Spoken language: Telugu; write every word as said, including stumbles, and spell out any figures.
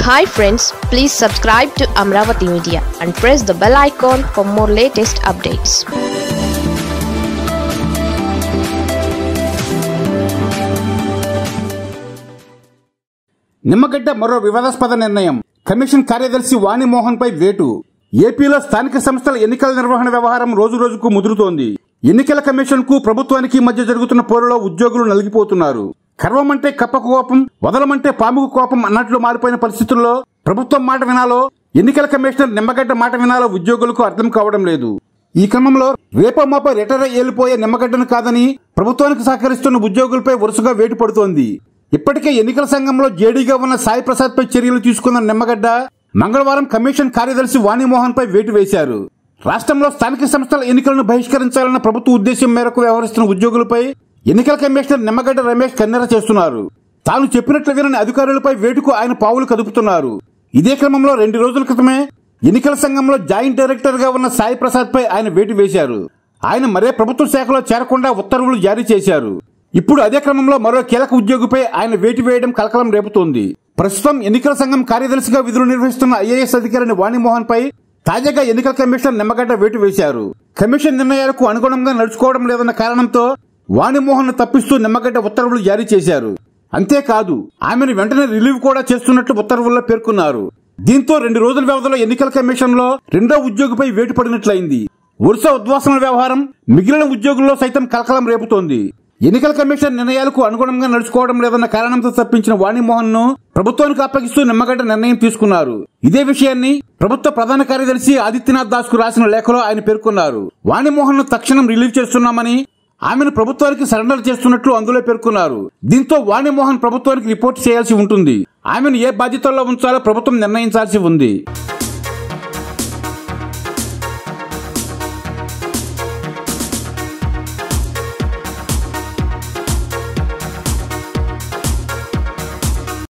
Hi friends, please subscribe to Amaravathi Media and press the bell icon for more latest updates. Nimmagadda మరో వివాదాస్పద నిర్ణయం. కమిషన్ కార్యదర్శి వాణి మోహన్ పై వేటు. ఏపీలో స్థానిక సంస్థల ఎన్నికల నిర్వహణ వ్యవహారం రోజు రోజుకు ముదురుతోంది. ఎన్నికల కమిషన్ కు ప్రభుత్వానికి మధ్య జరుగుతున్న పోరులో ఉద్యోగులు నలిగిపోతున్నారు. కర్వమంటే కప్పకు కోపం, వదలమంటే పాముకు కోపం అన్నట్లు మారిపోయిన పరిస్థితుల్లో ప్రభుత్వం మాట వినాలో, ఎన్నికల కమిషనర్ నిమ్మగడ్డ మాట వినాలో ఉద్యోగులకు అర్థం కావడం లేదు. ఈ క్రమంలో రేపో మాపో రిటైర్ ఏలిపోయే నిమ్మగడ్డను కాదని ప్రభుత్వానికి సహకరిస్తున్న ఉద్యోగులపై వరుసగా వేటు పడుతోంది. ఇప్పటికే ఎన్నికల సంఘంలో జేడీగా ఉన్న సాయి ప్రసాద్ పై చర్యలు తీసుకున్న నిమ్మగడ్డ మంగళవారం కమిషన్ కార్యదర్శి వాణి మోహన్ పై వేటు వేశారు. రాష్ట్రంలో స్థానిక సంస్థల ఎన్నికలను బహిష్కరించాలన్న ప్రభుత్వ ఉద్దేశం మేరకు వ్యవహరిస్తున్న ఉద్యోగులపై ఎన్నికల కమిషనర్ నిమ్మగడ్డ రమేష్ కన్నెర చేస్తున్నారు. తాను చెప్పినట్లు వినని అధికారులపై వేటుకు ఆయన పావులు కదుపుతున్నారు. ఇదే క్రమంలో రెండు రోజుల క్రితమే ఎన్నికల సంఘంలో జాయింట్ డైరెక్టర్ గా ఉన్న సాయి ప్రసాద్ పై ఆయన వేటు వేశారు. ఆయన మరే ప్రభుత్వ శాఖలో చేరకుండా ఉత్తర్వులు జారీ చేశారు. ఇప్పుడు అదే క్రమంలో మరో కీలక ఉద్యోగిపై ఆయన వేటు వేయడం కలకలం రేపుతోంది. ప్రస్తుతం ఎన్నికల సంఘం కార్యదర్శిగా విధులు నిర్వహిస్తున్న ఐఏఎస్ అధికారిని వాణి మోహన్ పై తాజాగా ఎన్నికల కమిషనర్ నిమ్మగడ్డ వేటు వేశారు. కమిషన్ నిర్ణయాలకు అనుగుణంగా నడుచుకోవడం లేదన్న కారణంతో వాణి మోహన్ తప్పిస్తూ నిమ్మగడ్డ ఉత్తర్వులు జారీ చేశారు. అంతేకాదు ఆమెను వెంటనే రిలీవ్ కూడా చేస్తున్నట్లు ఉత్తర్వుల్లో పేర్కొన్నారు. దీంతో రెండు రోజుల వ్యవధిలో ఎన్నికల కమిషన్ లో రెండో ఉద్యోగిపై వేటు పడినట్లయింది. వరుస ఉద్వాసనల వ్యవహారం మిగిలిన ఉద్యోగుల్లో సైతం కలకలం రేపుతోంది. ఎన్నికల కమిషన్ నిర్ణయాలకు అనుగుణంగా నడుచుకోవడం లేదన్న కారణంతో తప్పించిన వాణి మోహన్ ను ప్రభుత్వానికి అప్పగిస్తూ నిమ్మగడ్డ నిర్ణయం తీసుకున్నారు. ఇదే విషయాన్ని ప్రభుత్వ ప్రధాన కార్యదర్శి ఆదిత్యనాథ్ దాస్ కు రాసిన లేఖలో ఆయన పేర్కొన్నారు. వాణి మోహన్ ను తక్షణం రిలీవ్ చేస్తున్నామని, ఆమెను ప్రభుత్వానికి సరెండర్ చేస్తున్నట్లు అందులో పేర్కొన్నారు. దీంతో వాణి మోహన్ ప్రభుత్వానికి రిపోర్ట్ చేయాల్సి ఉంటుంది. ఆమెను ఏ బాధ్యతల్లో ఉంచాలో ప్రభుత్వం నిర్ణయించాల్సి ఉంది.